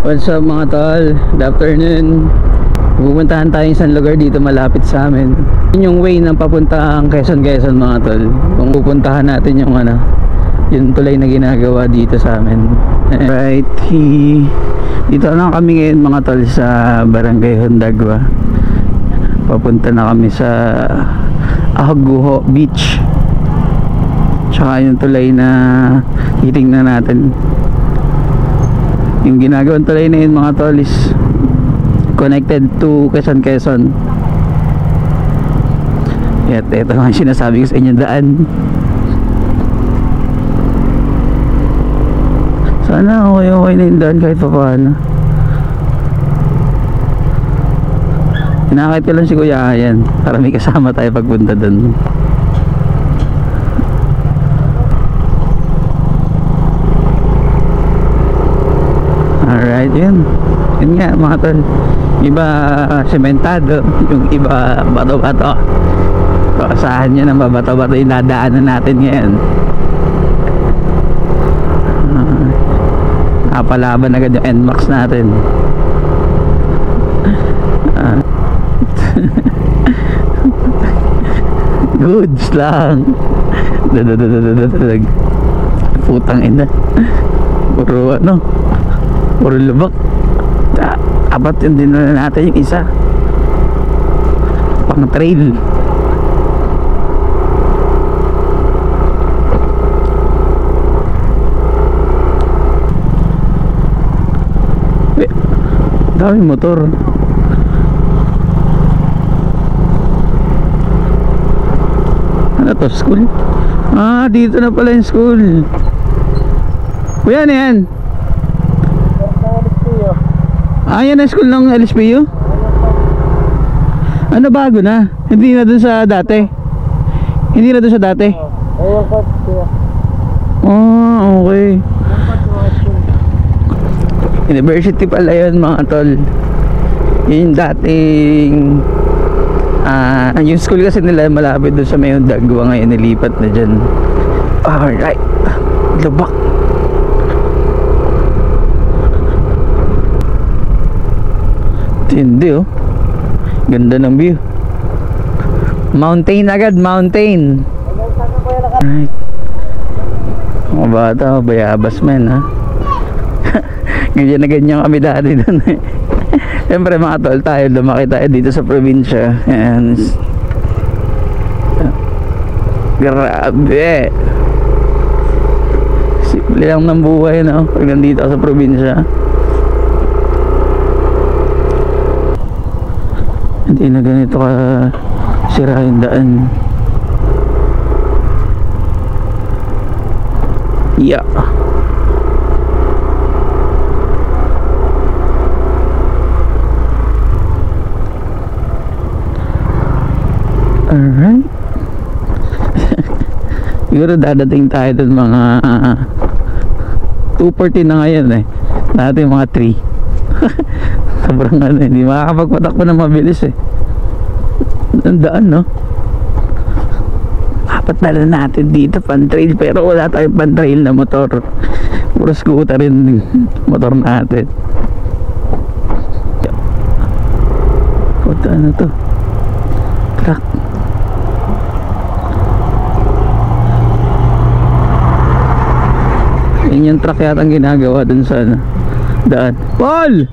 What's up mga tol? Good afternoon. Pupuntahan tayo sa isang lugar dito malapit sa amin. Yun yung way ng papuntang Quezon mga tol. Kung pupuntahan natin yung yung tulay na ginagawa dito sa amin. Right, dito na kami ngayon mga tol sa Barangay Hondagua. Papunta na kami sa Aguho Beach. Tsaka yung tulay na titingnan natin. Yung ginagawang tulay na yun mga tol is connected to Quezon. At ito nga sinasabi ko sa inyo, daan. Sana okay na yung daan kahit pa paano. Hinakit ko lang si Kuya Ayan para may kasama tayo pagpunta dun. Alright, yun nga mga tol. Iba sementado, yung iba bato-bato. Asahan nyo na babato-bato yung dadaanan natin ngayon. Napalaban agad yung NMAX natin. Goods lang. Putang ina. Puro puro lubak. Apat yun din na natin yung isa pang trail. Daming motor. Ano to, school? Dito na pala yung school. Kuya, ano yan? Yan ang school ng LSPU? Ano, bago na? Hindi na dun sa dati? Hindi na dun sa dati? Okay. University pala yun mga tol. Yung dating yung school kasi nila malapit dun sa may Hondagua, ngayon nilipat na dyan. Alright, lubak. Hindi ganda ng view. Mountain agad, mountain. Alright. Mga bata, bayabas men ha. Ganyan na ganyan kami dati dun Siyempre mga tol, tayo lumaki tayo dito sa probinsya. And grabe, simple lang ng buhay pag nandito sa probinsya. Hindi na ganito ka sira yung daan. Yeah. Alright. Siguro dadating tayo dun mga 2:40 na ngayon dati mga 3. Sobrang hindi makakapagpatakbo na mabilis ang daan dapat dala natin dito pan-trail, pero wala tayong pan-trail na motor. Puro scooter rin motor natin. Ano to? Truck. Yun yung truck yata ang ginagawa dun sa daan. Paul!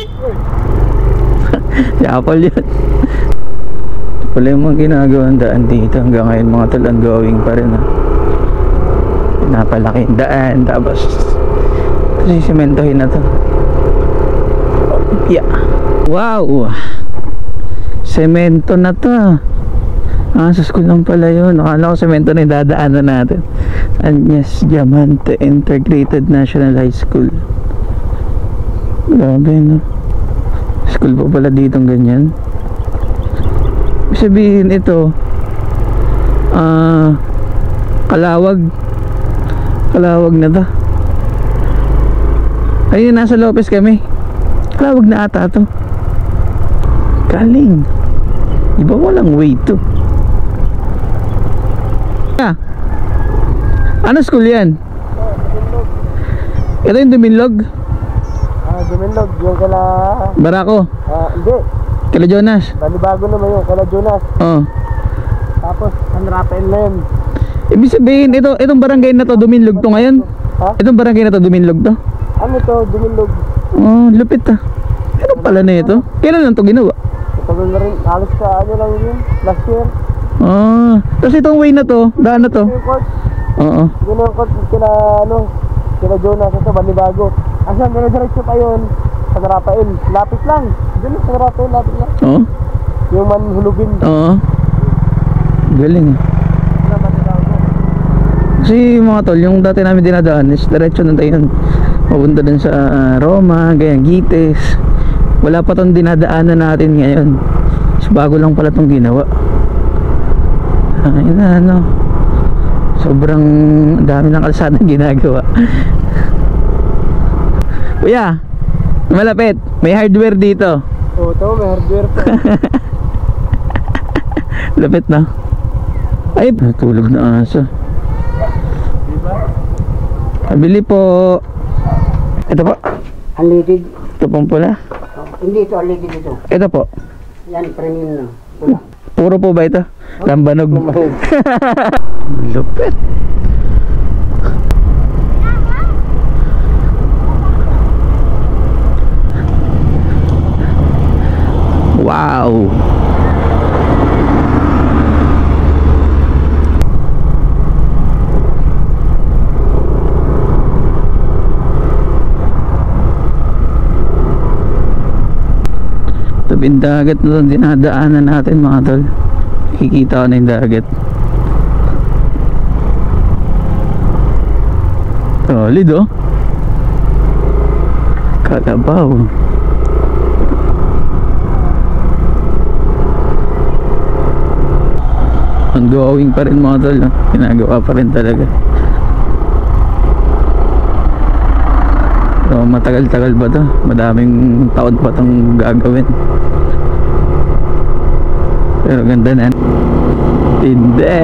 Si Apple yun. Ito pala yung mga ginagawang daan dito. Hanggang ngayon mga tol, ongoing pa rin napalaki yung daan. Tapos sisementohin na to. Yeah. Wow, semento na to. Sa school lang pala yun. Akala ko semento na yung dadaanan natin. Agnes Diamante Integrated National High School. Grabe school pa pala ditong ganyan. Ibig sabihin ito Kalawag na to. Ayun, nasa Lopez kami. Kalawag na ata to. Galing. Iba walang way to. Ano school yan? Ito yung Duminlog? Dumilog, yung kala... Barako. Hindi. Kila Jonas. Balibago naman yung kala Jonas. Oo. Tapos, San Rafael na yun. Ibig sabihin, itong barangay na to, Duminlog to ngayon? Ha? Itong barangay na to, Duminlog to? Ano to, Dumilog? Oh, lupit ah. Ano pala na ito? Kailan lang to ginawa? Itagal na rin, halos sa ano lang yun, last year. Ah, tapos itong way na to, daan na to. Yung court, Oo. yun yung court kila, kila Jonas sa Balibago. Asan, dire-diretso pa yun, San Rafael. Lapit lang. Dun San Rafael, lapit lang. Oo. Yung manhulugin. Oo. Galing. Na Balibago. Kasi mga tol, yung dati namin dinadaan is diretso na tayo yun. Papunta dun sa Roma, ganyan, Gites. Wala pa tong dinadaanan natin ngayon. Is bago lang pala tong ginawa. Ay na, ano. Sobrang dami ng kalsadang ginagawa. Kuya, malapit. May hardware dito. Oo, to, may hardware pa. Lapit na. Ay, natulog na aso. Diba? Pabili po. Ito po. Unleaded. Ito pong pula. Hindi ito, unleaded ito. Ito po. Yan, premium na. Pula. Puro po ba ito? Lambanog. Lupit. Wow. Tabing dagat na dinadaanan natin mga tol. Kikita ko na yung dagat. Solid oh. Kalabaw. Ongoing pa rin mga tol, no? Ginagawa pa rin talaga. So matagal-tagal ba to? Madaming taon pa itong gagawin. Pero ganda na. Hindi.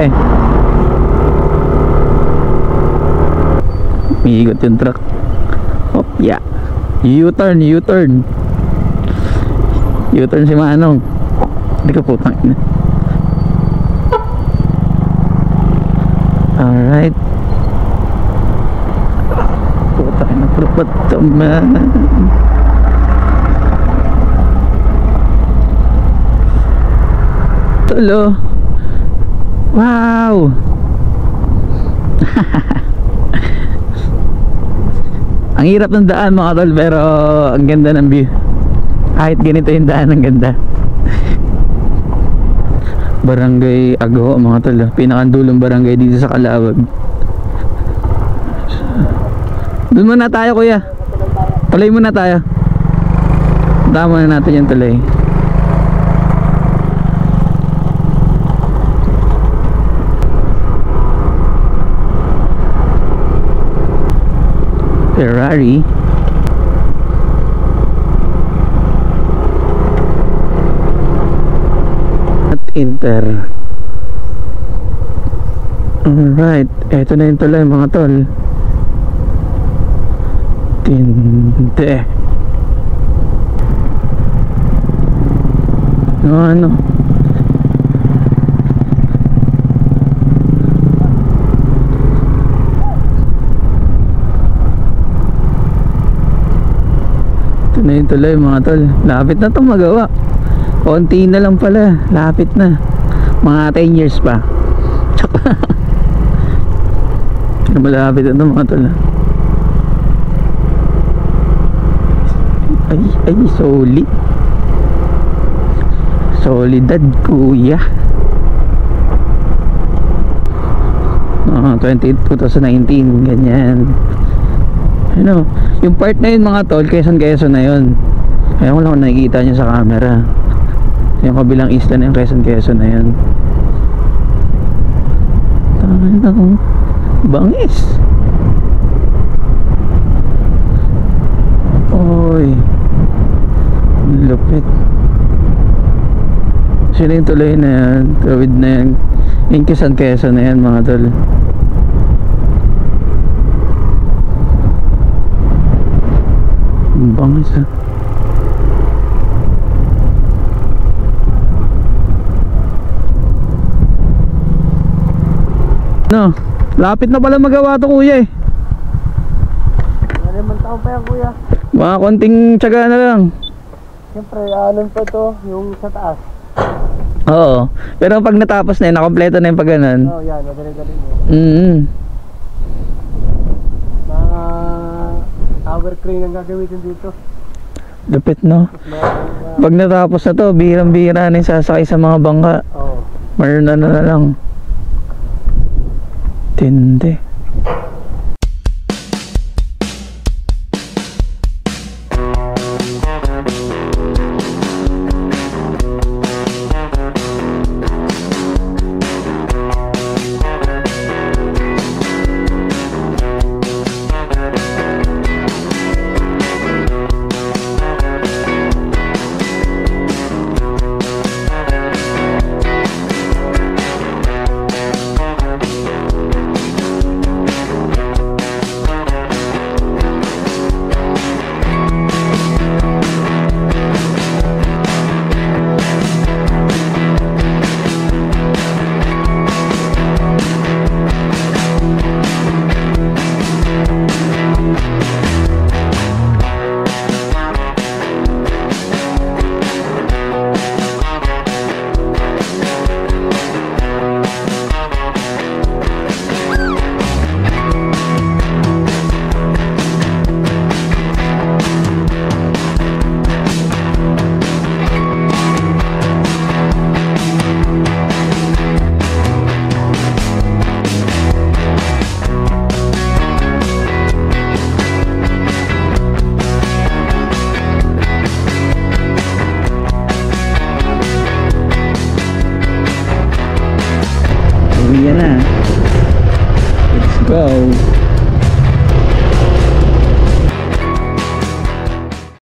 Miigot yung truck. Hop, yeah. U-turn, U-turn. U-turn si Manong. Hindi ka putang ina. Alright. Putang ina, purpat man. Tulo. Wow. Ang hirap ng daan mga tol, pero ang ganda ng view. Kahit ganito yung daan, ang ganda. Barangay Agho mga tol, pinakandulong barangay dito sa Calawag. Doon muna tayo kuya. Tuloy muna tayo. Tama na natin yung tuloy. Ferrari. At Inter. Alright, eto na yung tulay mga tol. Tinte. Ano? Ito na yung tuloy mga tol. Lapit na itong magawa. Konti na lang pala. Lapit na. Mga 10 years pa. Pero malapit na ito mga tol. Ay, solid. Solidad kuya. 2019 ganyan. Ano, yung part na yun mga tol, Quezon na yun. Kaya ko lang nakikita nyo sa camera. Yung kabilang isla na yung Quezon na yun. Tangin ako. Bangis. Oy. Lupit. Sino yung tuloy na yan? Tawid na yan. Yung Quezon na yan mga tol. Ang bangis ah. No, lapit na pala magawa to kuya eh. Ano naman taon pa yan kuya? Mga konting tiyaga na lang. Siyempre, alon pa to, yung sa taas. Oo. Pero pag natapos na yun, nakompleto na yung pag ganun. Oo, yan, madali-dali mo. Mga tower crane ang gagamitin dito. Lupit no. Pag natapos na to, birang-bira na yung sasakay sa mga bangka. Oo. Mayroon na lang. Tindi. Uwi na. Let's go.